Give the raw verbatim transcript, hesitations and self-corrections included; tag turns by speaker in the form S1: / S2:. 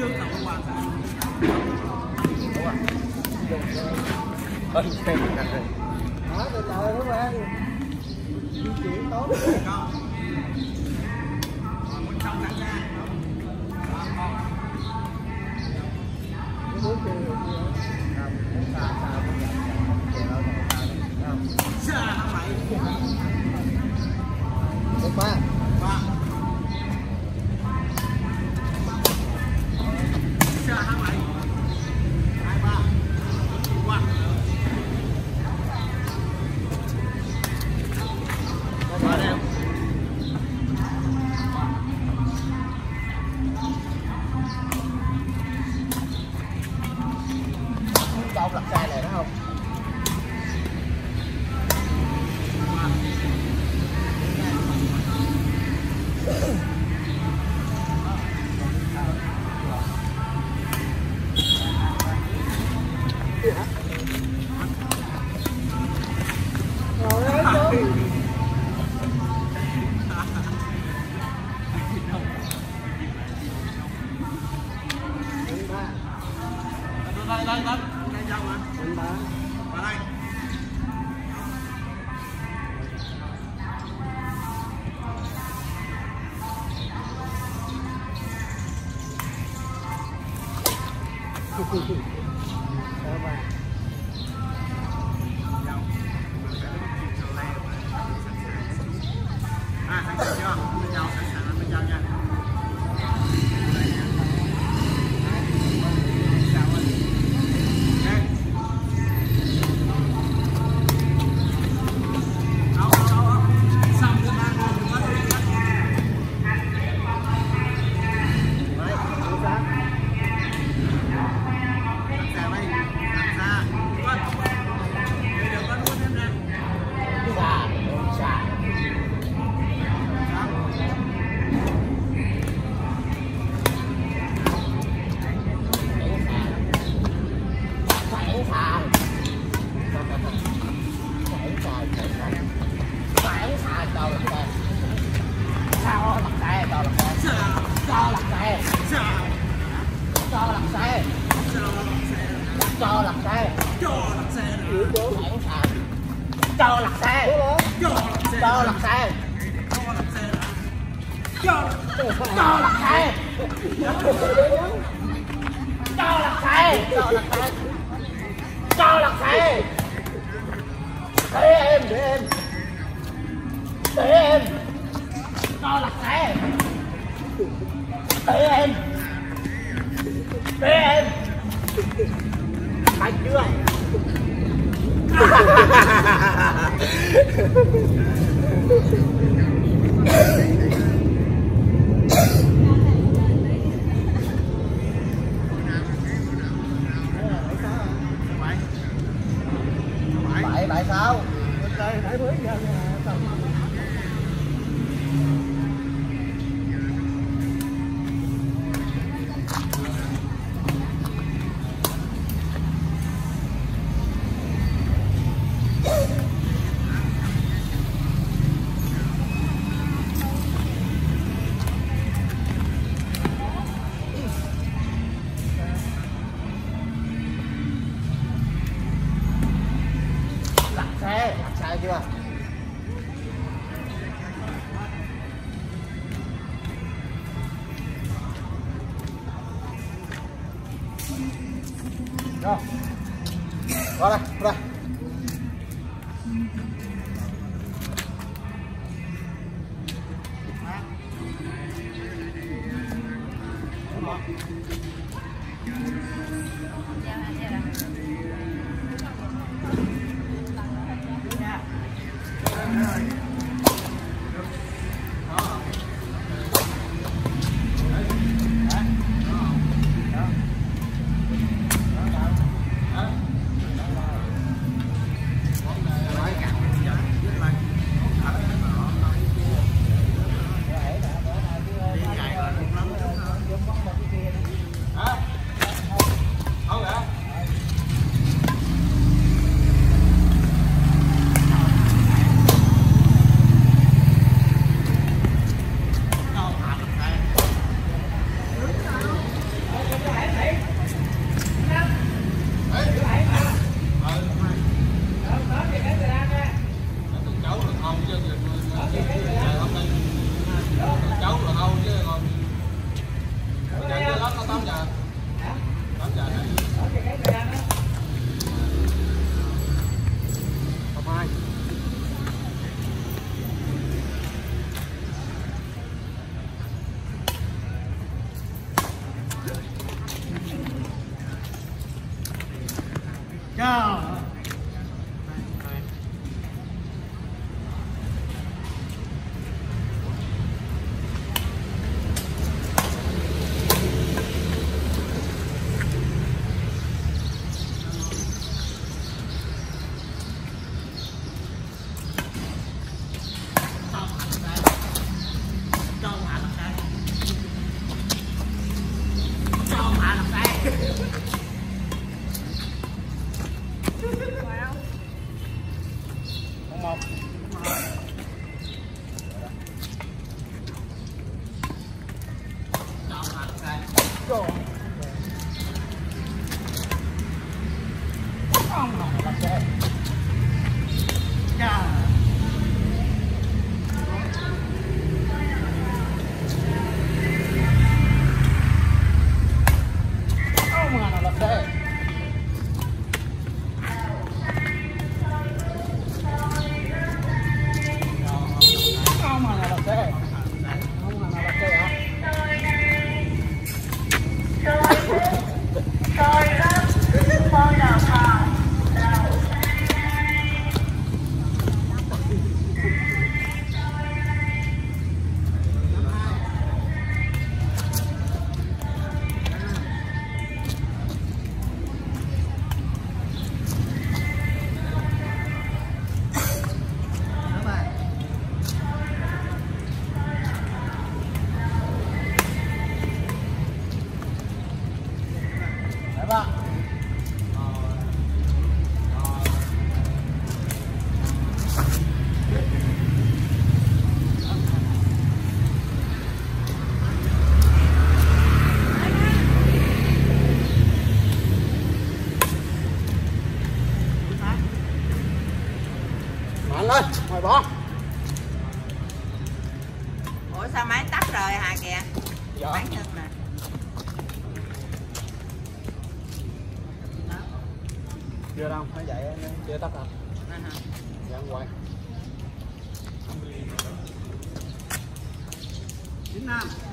S1: Đó, từ từ các bạn. Di chuyển tốt. Bước đi được không? Xa xa không xa hả mày? Một ba. Ba. Xa hả mày? Hai ba. Qua. Qua đây. Ông lật xe này đó không? Rồi đấy chú. Đây đây đây. Đây đâu hả? Mình ba. Vào đây. À, sẵn sàng chưa? Bây giờ sẵn sàng bây giờ nha. Cho lật xe, cho lật xe, cho lật xe, cho lật xe, cho lật xe, cho lật xe, cho lật xe, cho lật xe, để em, để em, để em, cho lật xe, để em, để em, phải chưa? Bảy bảy sáu. Bảy bữa giờ xe, sai chưa? Rồi, qua đây, qua đây.
S2: tám giờ. tám giờ này. Không ai.
S1: Chào.
S2: Một.
S1: Go. Không hỏng là sẽ. Chà. Không hỏng là sẽ. Không hỏng là sẽ. Không hỏng là sẽ hả?
S3: Sorry, fall down, fall.
S1: Ba.
S2: Mạnh lên, mày bỏ.
S4: Ủa sao máy tắt rồi hả kìa?
S2: Dạ.
S4: Máy ngưng nè.
S2: Chưa đâu, phải vậy chưa tắt hả?
S4: À, hả?
S2: Dạ quay.
S1: Chín năm.